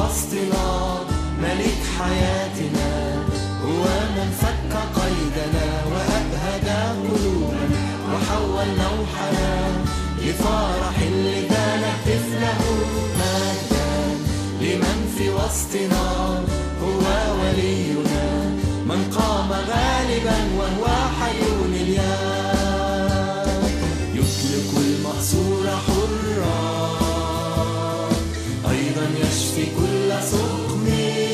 وسطنا ملك حياتنا، هو من فك قيدنا وأبهج قلوبنا وحول نوحنا لفرح اللي نهتف له مجدا لمن في وسطنا، هو ولينا من قام غالبا وهو حي اليوم، يطلق المأسور حرا أيضا يشفي كل سقم،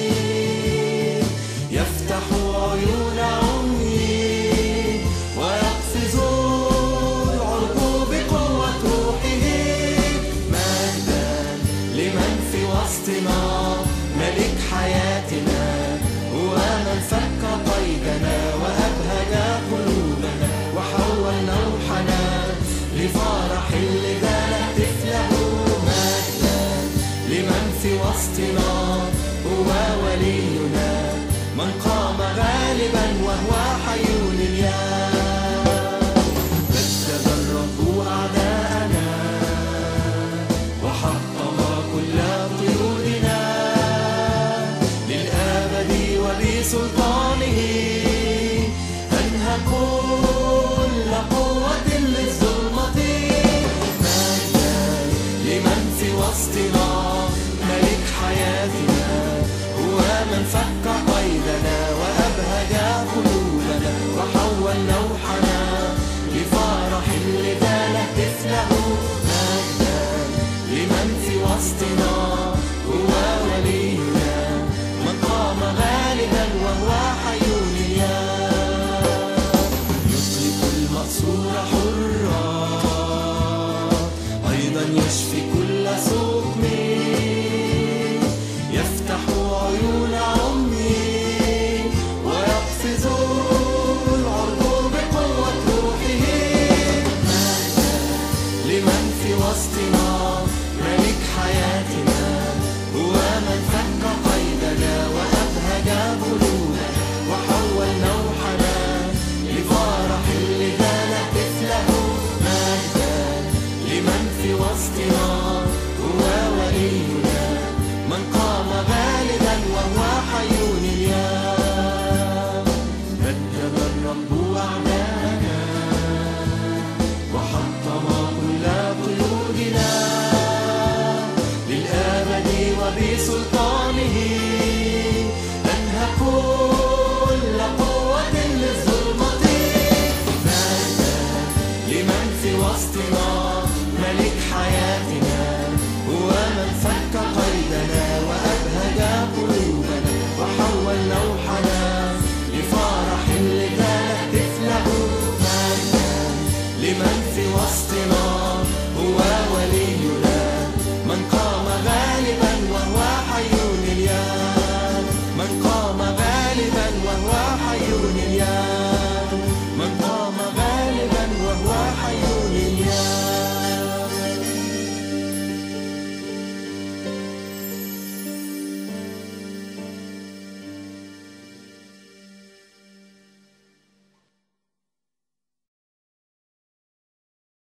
يفتح عيون عمي ويقفز العرق بقوة روحه، مجدا لمن في وسطنا ملك حياتنا، هو من فك قيدنا وأبهج قلوبنا وحول نوحنا لفرح اللي نهتف له مجدا لمن في وسطنا، هو ولينا من قام غالبا وهو حي اليوم، بدد الرب أعداءنا وحطم كل قيودنا للأبد وبسلطانه، أنهى كل قوة للظلمة، مجدا لمن في وسطنا ملك حياتنا، هو من فك قيدنا وأبهج قلوبنا وحول نوحنا لفرح اللي نهتف له مجدا لمن في وسطنا، هو ولينا من قام غالبا وهو حي اليوم، يطلق المأسور حرا أيضا يشفي كل سقم، يفتح عيون عمي ويقفز العرق بقوة روحه، مجدا لمن في وسطنا ملك حياتنا، هو من فك قيدنا وأبهج قلوبنا وحول نوحنا لفرح اللي نهتف له مجدا لمن في وسطنا، هو ولينا من قام غالبا وهو حي اليوم، بدد الرب أعداءنا وحطم كل قيودنا للأبد وبسلطانه، أنهى كل قوة للظلمة، مجدا لمن في وسطنا ملك حياتنا، هو من فك قيدنا وأبهج قلوبنا وحول نوحنا لفرح اللي نهتف له مجدا لمن في وسطنا، هو ولينا